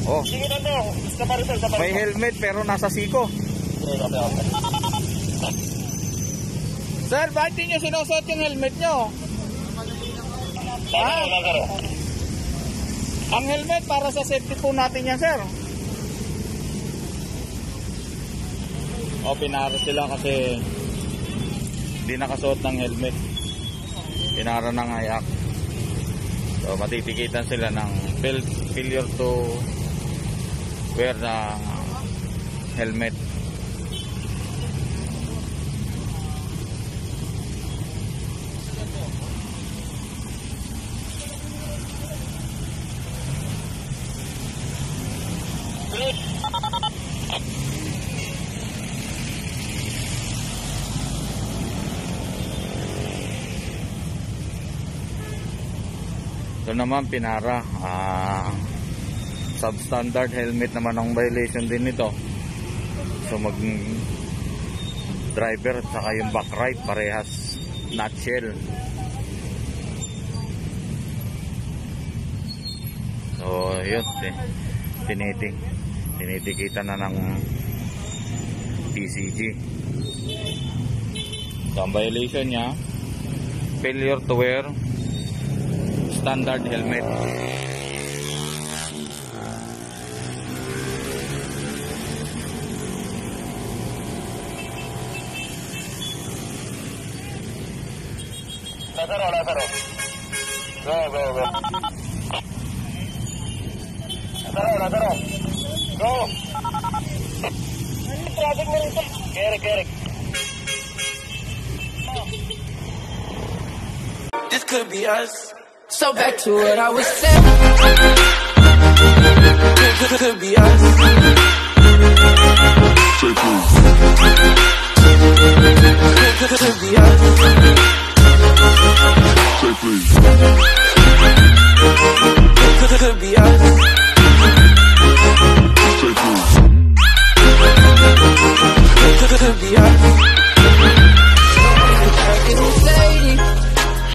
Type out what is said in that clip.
Oh. Sige na to. Sa May helmet pero nasa siko. Okay. Sir, bakit di nyo sinusuot yung helmet nyo? Ang helmet para sa safety po natin yan, sir. O, pinara sila kasi di nakasuot ng helmet. Pinara ng ayak. So, matitikitan sila ng failure to wear na helmet. Ito naman pinara, substandard helmet naman ang violation din nito. So mag driver at saka yung back right parehas nutshell. So yun, tinitikita na ng PCG. So ang violation nya, failure to wear standard helmet. Lazaro. Go. Lazaro. Go. Traffic na rin ito. Kerek. This could be us. So back to what I was saying. Could be us. Could be us. Could be us. Could be us.